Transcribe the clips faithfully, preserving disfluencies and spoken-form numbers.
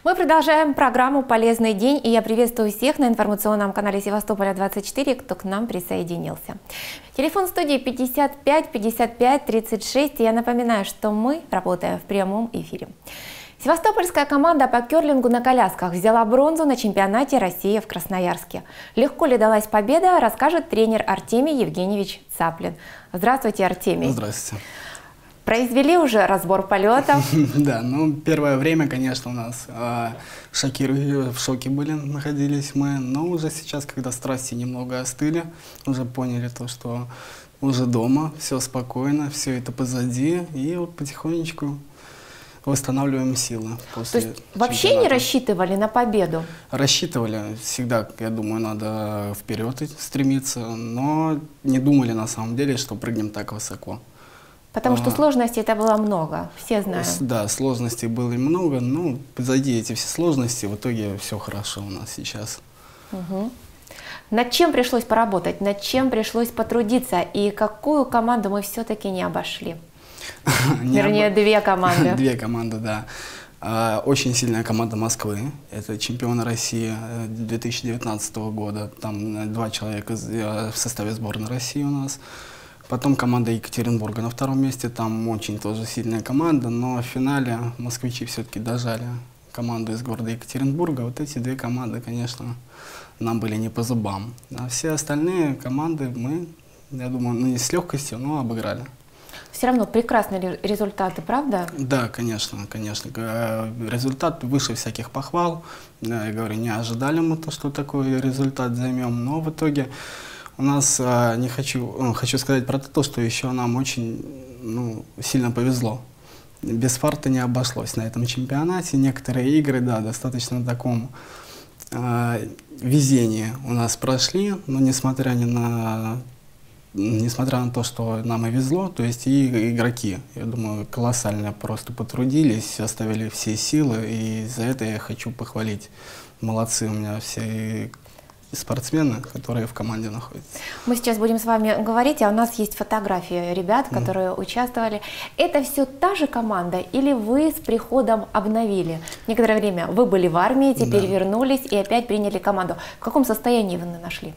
Мы продолжаем программу «Полезный день», и я приветствую всех на информационном канале Севастополя двадцать четыре, кто к нам присоединился. Телефон студии пятьдесят пять пятьдесят пять тридцать шесть, и я напоминаю, что мы работаем в прямом эфире. Севастопольская команда по керлингу на колясках взяла бронзу на чемпионате России в Красноярске. Легко ли далась победа, расскажет тренер Артемий Евгеньевич Цаплин. Здравствуйте, Артемий. Здравствуйте. Произвели уже разбор полетов? Да, ну первое время, конечно, у нас шокирующие, в шоке были, находились мы, но уже сейчас, когда страсти немного остыли, уже поняли то, что уже дома, все спокойно, все это позади, и вот потихонечку восстанавливаем силы. То есть вообще не рассчитывали на победу? Рассчитывали, всегда, я думаю, надо вперед стремиться, но не думали на самом деле, что прыгнем так высоко. Потому что сложностей это было много, все знают. Да, сложностей было много, но позади эти все сложности, в итоге все хорошо у нас сейчас. Угу. Над чем пришлось поработать, над чем пришлось потрудиться, и какую команду мы все-таки не обошли? Вернее, две команды. Две команды, да. Очень сильная команда Москвы, это чемпионы России две тысячи девятнадцатого года, там два человека в составе сборной России у нас. Потом команда Екатеринбурга на втором месте, там очень тоже сильная команда, но в финале москвичи все-таки дожали команду из города Екатеринбурга. Вот эти две команды, конечно, нам были не по зубам. А все остальные команды мы, я думаю, ну не с легкостью, но обыграли. Все равно прекрасные результаты, правда? Да, конечно, конечно. Результат выше всяких похвал. Я говорю, не ожидали мы то, что такой результат займем, но в итоге у нас, не хочу, хочу сказать про то, что еще нам очень ну, сильно повезло. Без фарта не обошлось на этом чемпионате. Некоторые игры, да, достаточно в таком э, везении у нас прошли, но несмотря, ни на, несмотря на то, что нам и везло, то есть и игроки, я думаю, колоссально просто потрудились, оставили все силы, и за это я хочу похвалить. Молодцы у меня все спортсмены, которые в команде находятся. Мы сейчас будем с вами говорить, а у нас есть фотографии ребят, которые mm. участвовали. Это все та же команда или вы с приходом обновили? Некоторое время вы были в армии, теперь да. вернулись и опять приняли команду. В каком состоянии вы нашли?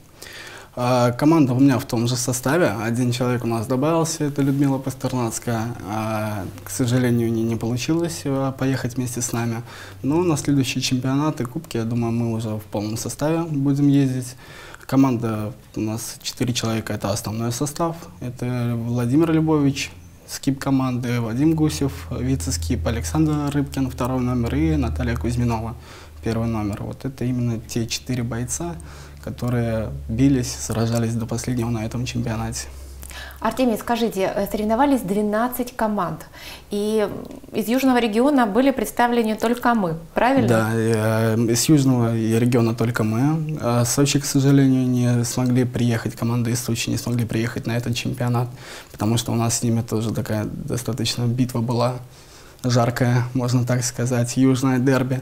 А, команда у меня в том же составе. Один человек у нас добавился, это Людмила Пастернацкая. А, к сожалению, не, не получилось а, поехать вместе с нами. Но на следующие чемпионаты, кубки, я думаю, мы уже в полном составе будем ездить. Команда у нас четыре человека, это основной состав. Это Владимир Любович, скип команды, Вадим Гусев, вице-скип, Александр Рыбкин, второй номер, и Наталья Кузьминова, первый номер. Вот это именно те четыре бойца, которые бились, сражались до последнего на этом чемпионате. Артемий, скажите, соревновались двенадцать команд, и из южного региона были представлены только мы, правильно? Да, из южного региона только мы. Сочи, к сожалению, не смогли приехать, команда из Сочи не смогли приехать на этот чемпионат, потому что у нас с ними тоже такая достаточно битва была жаркая, можно так сказать, южное дерби.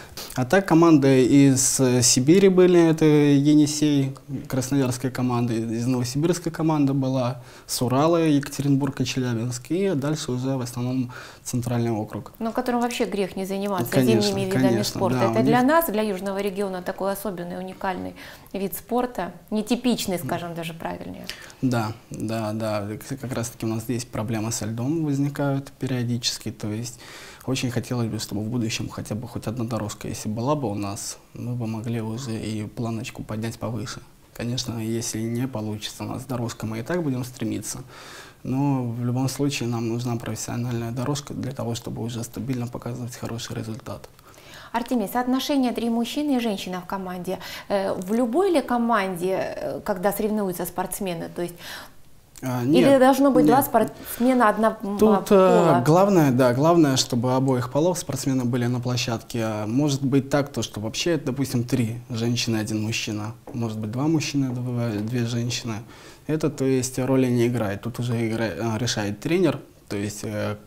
А так команды из Сибири были, это Енисей, красноярская команда, из Новосибирской команда была, с Урала, Екатеринбург и Челябинск, и дальше уже в основном центральный округ. Но которым вообще грех не заниматься конечно, зимними видами конечно, спорта. Да, это них... для нас, для южного региона, такой особенный, уникальный вид спорта, нетипичный, скажем, даже правильнее. Да, да, да, как раз таки у нас здесь проблемы со льдом возникают периодически, то есть очень хотелось бы, чтобы в будущем хотя бы хоть одна дорожка, если была бы у нас, мы бы могли уже и планочку поднять повыше. Конечно, если не получится у нас дорожка, мы и так будем стремиться, но в любом случае нам нужна профессиональная дорожка для того, чтобы уже стабильно показывать хороший результат. Артемий, соотношение три мужчины и женщины в команде. В любой ли команде, когда соревнуются спортсмены, то есть А, нет, или должно быть нет. два спортсмена, одна Тут пола? главное, да, главное, чтобы обоих полов спортсмены были на площадке. Может быть так, то, что вообще, допустим, три женщины, один мужчина. Может быть, два мужчины, две женщины. Это, то есть, роли не играет. Тут уже игра, решает тренер, то есть,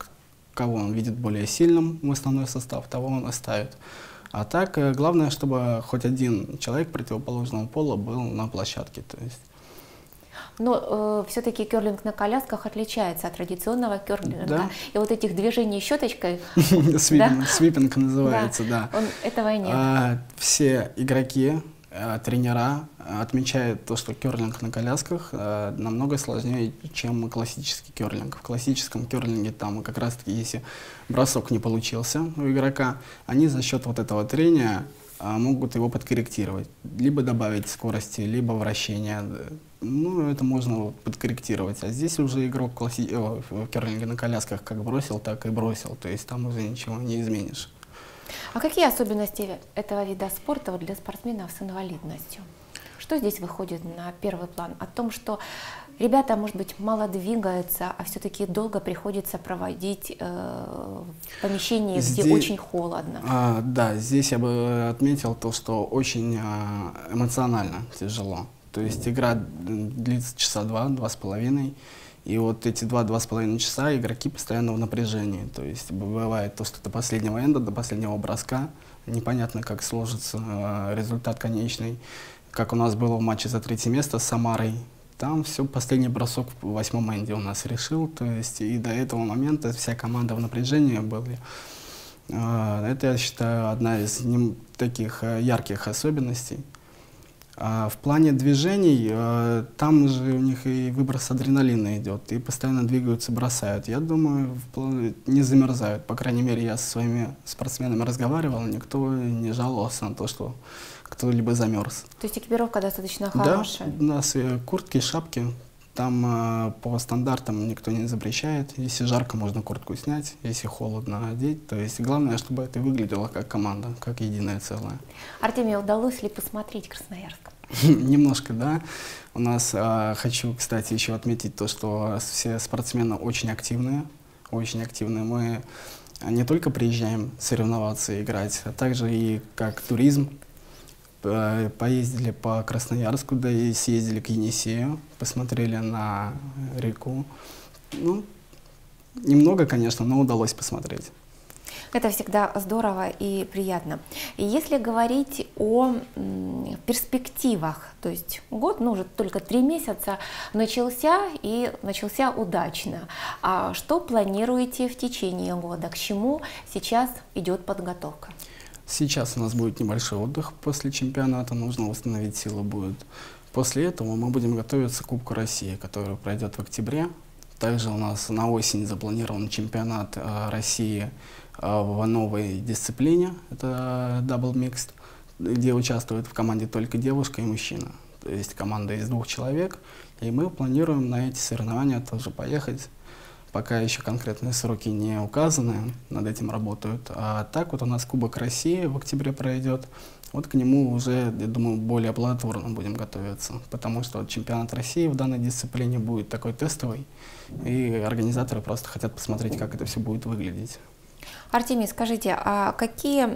кого он видит более сильным в основной состав, того он оставит. А так, главное, чтобы хоть один человек противоположного пола был на площадке. То есть. Но э, все-таки керлинг на колясках отличается от традиционного керлинга. Да. И вот этих движений щеточкой... Свипинг называется, да. Этого нет. Все игроки, тренера отмечают то, что керлинг на колясках намного сложнее, чем классический керлинг. В классическом керлинге там как раз-таки, если бросок не получился у игрока, они за счет вот этого трения могут его подкорректировать. Либо добавить скорости, либо вращения. Ну, это можно подкорректировать. А здесь уже игрок класси... в керлинге на колясках как бросил, так и бросил. То есть там уже ничего не изменишь. А какие особенности этого вида спорта вот для спортсменов с инвалидностью? Что здесь выходит на первый план? О том, что ребята, может быть, мало двигаются, а все-таки долго приходится проводить э, в помещении, здесь, где очень холодно. А, да, здесь я бы отметил то, что очень а, эмоционально тяжело. То есть игра длится часа два, два с половиной. И вот эти два-два с половиной часа игроки постоянно в напряжении. То есть бывает то, что до последнего энда, до последнего броска непонятно, как сложится э, результат конечный. Как у нас было в матче за третье место с Самарой. Там все, последний бросок в восьмом энде у нас решил. То есть и до этого момента вся команда в напряжении была. Э, это, я считаю, одна из не, таких э, ярких особенностей. А в плане движений, э, там же у них и выброс адреналина идет, и постоянно двигаются, бросают. Я думаю, не замерзают. По крайней мере, я со своими спортсменами разговаривал, никто не жаловался на то, что кто-либо замерз. То есть экипировка достаточно хорошая? Да, у нас и куртки, шапки. Там э, по стандартам никто не запрещает. Если жарко, можно куртку снять, если холодно, одеть. То есть главное, чтобы это выглядело как команда, как единое целое. Артемий, удалось ли посмотреть Красноярск? Немножко, да. У нас, э, хочу, кстати, еще отметить то, что все спортсмены очень активные. Очень активные. Мы не только приезжаем соревноваться и играть, а также и как туризм. Поездили по Красноярску, да и съездили к Енисею, посмотрели на реку. Ну, немного, конечно, но удалось посмотреть. Это всегда здорово и приятно. И если говорить о перспективах, то есть год, ну уже только три месяца начался и начался удачно. А что планируете в течение года? К чему сейчас идет подготовка? Сейчас у нас будет небольшой отдых после чемпионата, нужно восстановить силы будет. После этого мы будем готовиться к Кубку России, который пройдет в октябре. Также у нас на осень запланирован чемпионат э, России э, в новой дисциплине, это Double Mixed, где участвуют в команде только девушка и мужчина. То есть команда из двух человек, и мы планируем на эти соревнования тоже поехать. Пока еще конкретные сроки не указаны, над этим работают. А так вот у нас Кубок России в октябре пройдет. Вот к нему уже, я думаю, более плодотворно будем готовиться. Потому что вот чемпионат России в данной дисциплине будет такой тестовый. И организаторы просто хотят посмотреть, как это все будет выглядеть. Артемий, скажите, а какие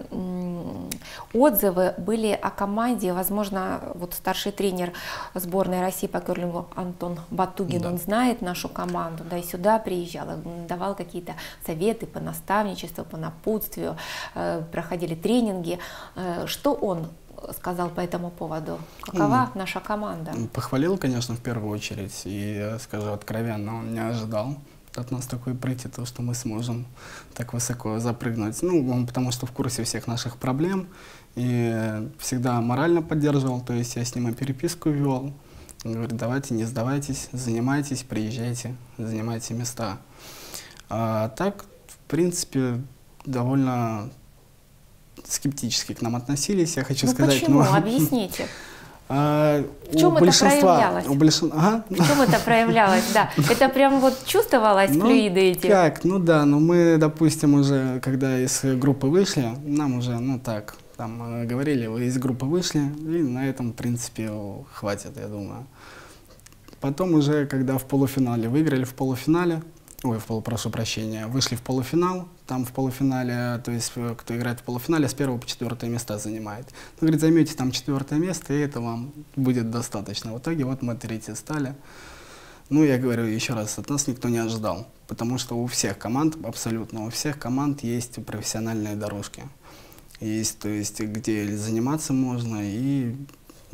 отзывы были о команде? Возможно, вот старший тренер сборной России по керлингу Антон Батугин, да. Он знает нашу команду, да, и сюда приезжал, давал какие-то советы по наставничеству, по напутствию, проходили тренинги. Что он сказал по этому поводу? Какова mm. наша команда? Похвалил, конечно, в первую очередь, и, скажу откровенно, он не ожидал от нас такой прыти, то, что мы сможем так высоко запрыгнуть. Ну, он потому что в курсе всех наших проблем и всегда морально поддерживал, то есть я с ним и переписку вел. Он говорит, давайте, не сдавайтесь, занимайтесь, приезжайте, занимайте места. А так, в принципе, довольно скептически к нам относились, я хочу ну, сказать. Почему? Ну, объясните. А, в чем это проявлялось? У большин... ага. В чем это проявлялось, да? Это прям вот чувствовалось, ну, флюиды эти? Как? Ну да, но мы, допустим, уже, когда из группы вышли, нам уже, ну так, там говорили, вы из группы вышли, и на этом, в принципе, хватит, я думаю. Потом уже, когда в полуфинале, выиграли в полуфинале, ой, в полу, прошу прощения, вышли в полуфинал, там в полуфинале, то есть кто играет в полуфинале, с первого по четвертое места занимает. Ну, говорит, займете там четвертое место, и это вам будет достаточно. В итоге вот мы третьи стали. Ну, я говорю еще раз, от нас никто не ожидал, потому что у всех команд, абсолютно у всех команд есть профессиональные дорожки. Есть, то есть, где заниматься можно, и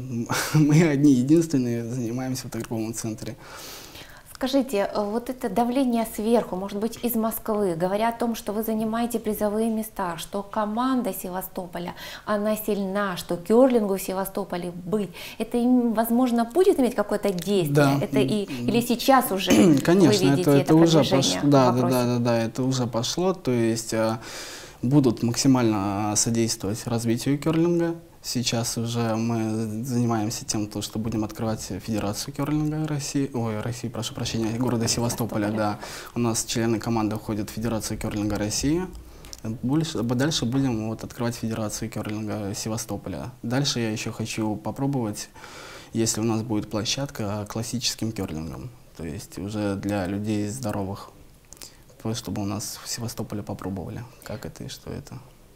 мы одни единственные занимаемся в торговом центре. Скажите, вот это давление сверху, может быть, из Москвы, говоря о том, что вы занимаете призовые места, что команда Севастополя, она сильна, что керлингу в Севастополе быть, это, возможно, будет иметь какое-то действие? Да. Это и, или сейчас уже Конечно, вы видите это, это, это уже продвижение пошло. Да, в да, вопросе? да, да, да, это уже пошло, то есть будут максимально содействовать развитию керлинга. Сейчас уже мы занимаемся тем, то, что будем открывать Федерацию керлинга России, ой, России, прошу прощения, города Севастополя, да. У нас члены команды входят в Федерацию керлинга России. Больше, дальше будем вот открывать Федерацию керлинга Севастополя. Дальше я еще хочу попробовать, если у нас будет площадка, классическим керлингом, то есть уже для людей здоровых, чтобы у нас в Севастополе попробовали, как это и что это.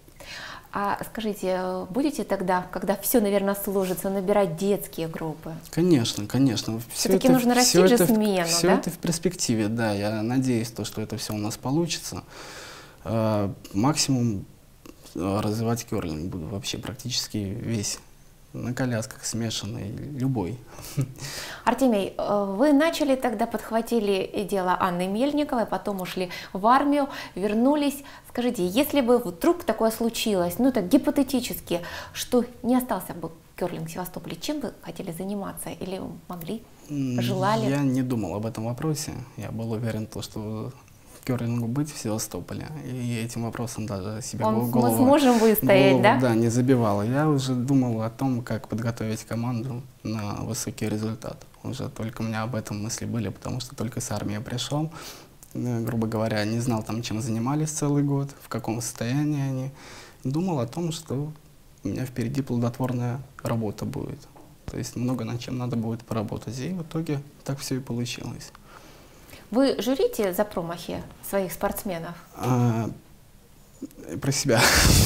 А скажите, будете тогда, когда все, наверное, сложится, набирать детские группы? Конечно, конечно. Все-таки нужно растить же смену, все да? это в перспективе, да. Я надеюсь, то, что это все у нас получится. Э, максимум развивать керлинг буду вообще практически весь. На колясках смешанный, любой. Артемий, вы начали тогда, подхватили дело Анны Мельниковой, потом ушли в армию, вернулись. Скажите, если бы вдруг такое случилось, ну так гипотетически, что не остался бы керлинг в Севастополе, чем вы хотели заниматься или могли, желали? Я не думал об этом вопросе. Я был уверен, то, что керлингу быть в Севастополе, и этим вопросом даже себе Он, голову, мы сможем выстоять, голову, да? Да, не забивала. Я уже думал о том, как подготовить команду на высокий результат. Уже только у меня об этом мысли были, потому что только с армии пришел, грубо говоря, не знал там, чем занимались целый год, в каком состоянии они. Думал о том, что у меня впереди плодотворная работа будет. То есть много над чем надо будет поработать. И в итоге так все и получилось. Вы журите за промахи своих спортсменов? А, про себя.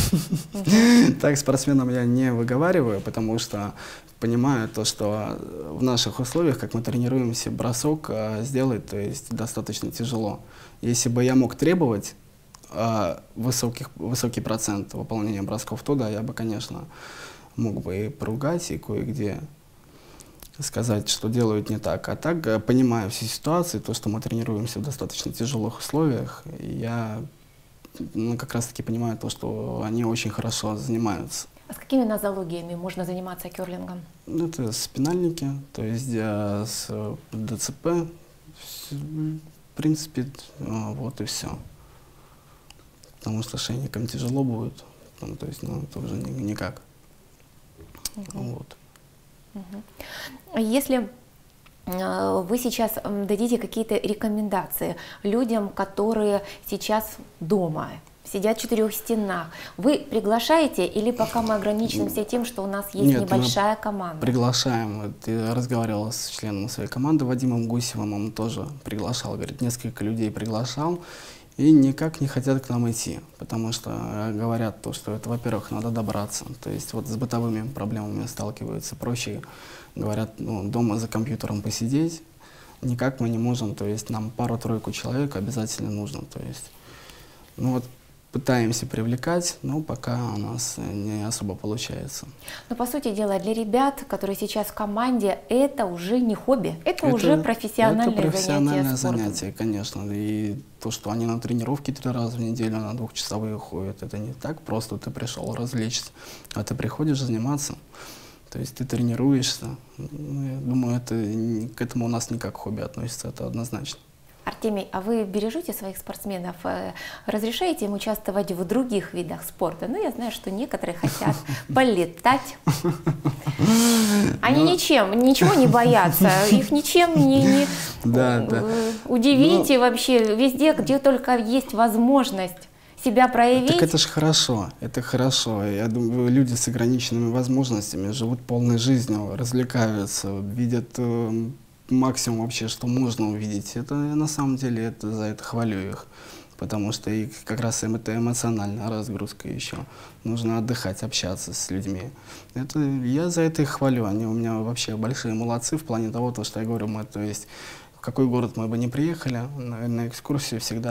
Так спортсменам я не выговариваю, потому что понимаю то, что в наших условиях, как мы тренируемся, бросок сделать, то есть достаточно тяжело. Если бы я мог требовать высоких, высокий процент выполнения бросков, то да, я бы, конечно, мог бы и поругать, и кое-где сказать, что делают не так. А так, понимая все ситуации, то, что мы тренируемся в достаточно тяжелых условиях, я ну, как раз-таки понимаю то, что они очень хорошо занимаются. А с какими нозологиями можно заниматься керлингом? Это спинальники, то есть с ДЦП, в принципе, вот и все. Потому что шейником тяжело будет, ну, то есть, ну, это уже никак. Угу. Вот. Если вы сейчас дадите какие-то рекомендации людям, которые сейчас дома, сидят в четырех стенах, вы приглашаете или пока мы ограничимся тем, что у нас есть Нет, небольшая команда? Приглашаем. Я разговаривал с членом своей команды Вадимом Гусевым, он тоже приглашал, говорит, несколько людей приглашал. И никак не хотят к нам идти, потому что говорят то, что это, во-первых, надо добраться, то есть вот с бытовыми проблемами сталкиваются, проще, говорят, ну, дома за компьютером посидеть, никак мы не можем, то есть нам пару-тройку человек обязательно нужно, то есть, ну вот пытаемся привлекать, но пока у нас не особо получается. Но по сути дела, для ребят, которые сейчас в команде, это уже не хобби, это, это уже профессиональное, это профессиональное занятие, занятие, конечно. И то, что они на тренировки три раза в неделю, на двухчасовые ходят, это не так просто, ты пришел развлечься, а ты приходишь заниматься. То есть ты тренируешься. Ну, я думаю, это, к этому у нас не как хобби относится, это однозначно. Артемий, а вы бережете своих спортсменов, разрешаете им участвовать в других видах спорта? Ну, я знаю, что некоторые хотят полетать. Они ничем, ничего не боятся, их ничем не, не да, да. удивите Но... вообще, везде, где только есть возможность себя проявить. Так это же хорошо, это хорошо. Я думаю, люди с ограниченными возможностями живут полной жизнью, развлекаются, видят максимум вообще, что можно увидеть. Это на самом деле, это, за это хвалю их, потому что и как раз это эмоциональная разгрузка еще. Нужно отдыхать, общаться с людьми. Это, я за это их хвалю. Они у меня вообще большие молодцы в плане того, то, что я говорю, мы, то есть в какой город мы бы не приехали, на, на экскурсию всегда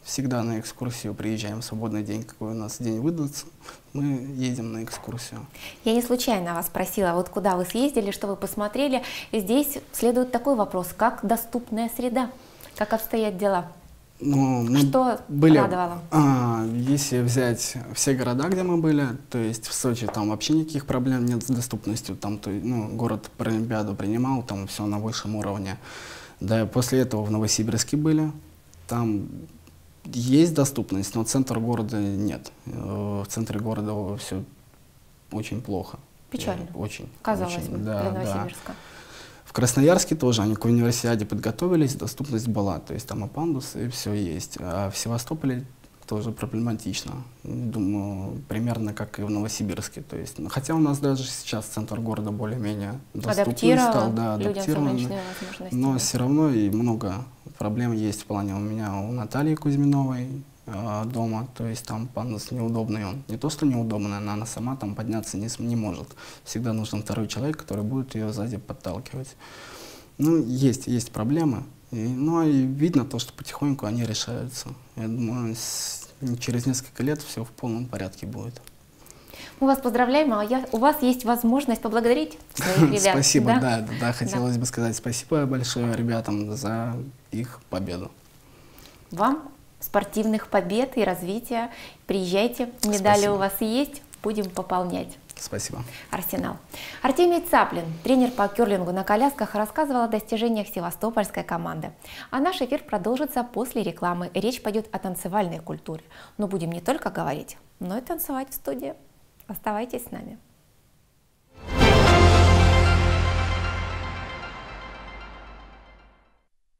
всегда на экскурсию приезжаем в свободный день, какой у нас день выдастся, мы едем на экскурсию. Я не случайно вас спросила, вот куда вы съездили, что вы посмотрели. И здесь следует такой вопрос, как доступная среда, как обстоят дела? Ну, мы что были, радовало? А, если взять все города, где мы были, то есть в Сочи там вообще никаких проблем нет с доступностью, там то, ну, город Паралимпиаду принимал, там все на высшем уровне. Да, после этого в Новосибирске были, там есть доступность, но центр города нет. В центре города все очень плохо. Печально. Очень. Казалось очень, бы, да, для Новосибирска. Да. В Красноярске тоже они к универсиаде подготовились, доступность была, то есть там и пандус, и все есть. А в Севастополе тоже проблематично. Думаю, примерно как и в Новосибирске. То есть, хотя у нас даже сейчас центр города более-менее доступный стал, да, адаптирован, но все равно и много проблем есть в плане у меня, у Натальи Кузьминовой э, дома, то есть там пандус неудобный, он не то что неудобный, но она сама там подняться не, не может. Всегда нужен второй человек, который будет ее сзади подталкивать. Ну, есть, есть проблемы. И, ну, и видно то, что потихоньку они решаются. Я думаю, с, через несколько лет все в полном порядке будет. Мы вас поздравляем, а я, у вас есть возможность поблагодарить своих ребят. Спасибо, да? Да, да, да, хотелось бы сказать спасибо большое ребятам за их победу. Вам спортивных побед и развития. Приезжайте, медали Спасибо. У вас есть, будем пополнять. Спасибо. Арсенал. Артемий Цаплин, тренер по керлингу на колясках, рассказывал о достижениях севастопольской команды. А наш эфир продолжится после рекламы. Речь пойдет о танцевальной культуре. Но будем не только говорить, но и танцевать в студии. Оставайтесь с нами.